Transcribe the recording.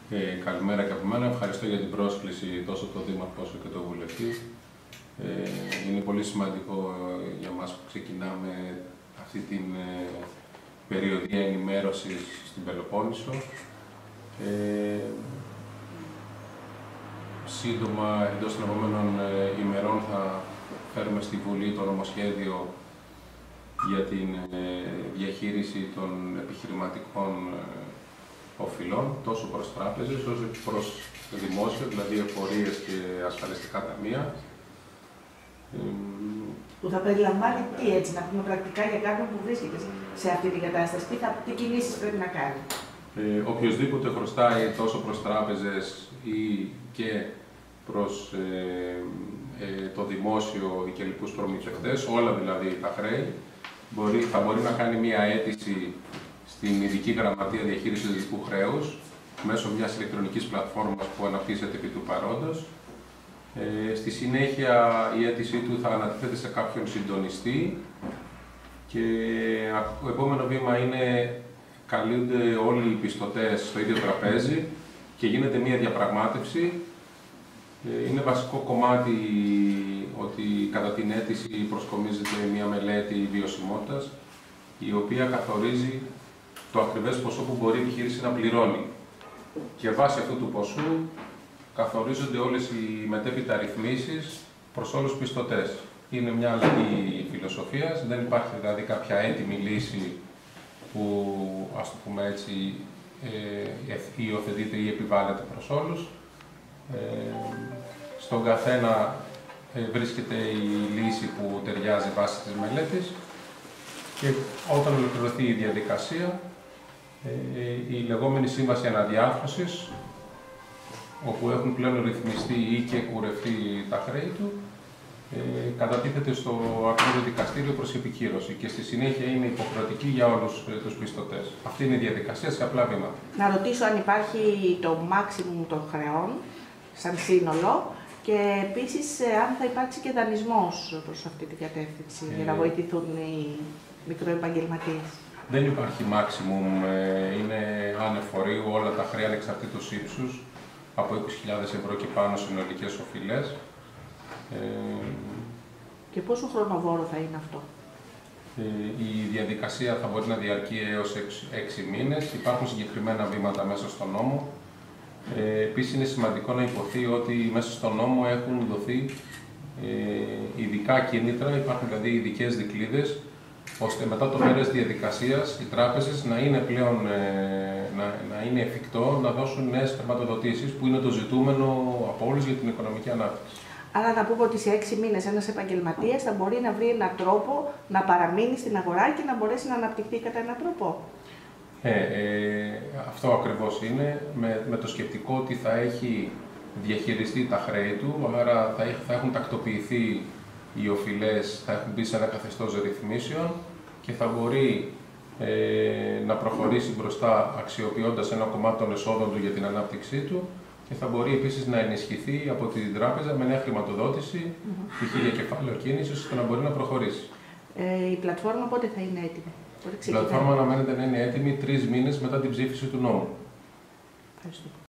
Καλημέρα και από μένα. Ευχαριστώ για την πρόσκληση τόσο το Δήμαρχο όσο και το Βουλευτή. Είναι πολύ σημαντικό για μας που ξεκινάμε αυτή την περιοδία ενημέρωσης στην Πελοπόννησο. Σύντομα, εντός των επόμενων ημερών, θα φέρουμε στη Βουλή το νομοσχέδιο για την διαχείριση των επιχειρηματικών οφειλών, τόσο προς τράπεζες, όσο και προς το δημόσιο, δηλαδή εφορίες και ασφαλιστικά ταμεία. Που θα περιλαμβάνει τι, έτσι, να πούμε πρακτικά για κάποιον που βρίσκεται σε αυτή την κατάσταση, τι κινήσεις πρέπει να κάνει. Οποιοςδήποτε χρωστάει τόσο προς τράπεζες ή και προς το δημόσιο ή και λοιπούς προμηθευτές, όλα δηλαδή τα χρέη, θα μπορεί να κάνει μία αίτηση στην Ειδική Γραμματεία Διαχείρισης Ειδικού Χρέους μέσω μιας ηλεκτρονικής πλατφόρμας που αναπτύσσεται επί του παρόντος. Στη συνέχεια η αίτησή του θα ανατίθεται σε κάποιον συντονιστή και το επόμενο βήμα είναι καλούνται όλοι οι πιστωτές στο ίδιο τραπέζι και γίνεται μία διαπραγμάτευση. Είναι βασικό κομμάτι ότι κατά την αίτηση προσκομίζεται μία μελέτη βιωσιμότητας, η οποία καθορίζει το ακριβές ποσό που μπορεί η επιχείρηση να πληρώνει. Και βάσει αυτού του ποσού καθορίζονται όλες οι μετέπειτα ρυθμίσεις προς όλους τους πιστωτές. Είναι μια αλλαγή φιλοσοφίας, δεν υπάρχει δηλαδή κάποια έτοιμη λύση που, ας το πούμε έτσι, υιοθετείται ή επιβάλλεται προς όλους. Στον καθένα βρίσκεται η λύση που ταιριάζει βάσει της μελέτης και όταν ολοκληρωθεί η διαδικασία, η λεγόμενη σύμβαση αναδιάρθρωσης, όπου έχουν πλέον ρυθμιστεί ή και κουρευτεί τα χρέη του, κατατίθεται στο αρμόδιο δικαστήριο προς επικύρωση και στη συνέχεια είναι υποχρεωτική για όλους τους πιστωτές. Αυτή είναι η διαδικασία σε απλά βήματα. Να ρωτήσω αν υπάρχει το maximum των χρεών σαν σύνολο και επίσης αν θα υπάρξει και δανεισμός προς αυτή την κατεύθυνση για να βοηθηθούν οι μικροεπαγγελματίες. Δεν υπάρχει maximum, είναι ανεφορίου όλα τα χρέη ανεξαρτήτως ύψους, από 20.000 ευρώ και πάνω συνολικές οφειλές. Και πόσο χρονοβόρο θα είναι αυτό? Η διαδικασία θα μπορεί να διαρκεί έως 6 μήνες. Υπάρχουν συγκεκριμένα βήματα μέσα στον νόμο. Επίσης είναι σημαντικό να υποθεί ότι μέσα στον νόμο έχουν δοθεί ειδικά κίνητρα, υπάρχουν δηλαδή ειδικές δικλείδες, ώστε μετά το πέρας διαδικασίας οι τράπεζες να είναι πλέον να είναι εφικτό να δώσουν νέες χρηματοδοτήσεις, που είναι το ζητούμενο από όλους για την οικονομική ανάπτυξη. Άρα να πούμε ότι σε 6 μήνες ένας επαγγελματίας θα μπορεί να βρει έναν τρόπο να παραμείνει στην αγορά και να μπορέσει να αναπτυχθεί κατά έναν τρόπο. Αυτό ακριβώς είναι, με το σκεπτικό ότι θα έχει διαχειριστεί τα χρέη του, άρα θα έχουν τακτοποιηθεί οι οφειλές, θα έχουν μπει σε ένα καθεστώς ρυθμίσεων και θα μπορεί να προχωρήσει μπροστά αξιοποιώντας ένα κομμάτι των εσόδων του για την ανάπτυξή του και θα μπορεί επίσης να ενισχυθεί από την τράπεζα με νέα χρηματοδότηση, π.χ. για κεφάλαιο κίνησης, ώστε να μπορεί να προχωρήσει. Η πλατφόρμα πότε θα είναι έτοιμη? Η πλατφόρμα αναμένεται να είναι έτοιμη 3 μήνες μετά την ψήφιση του νόμου. Ευχαριστώ.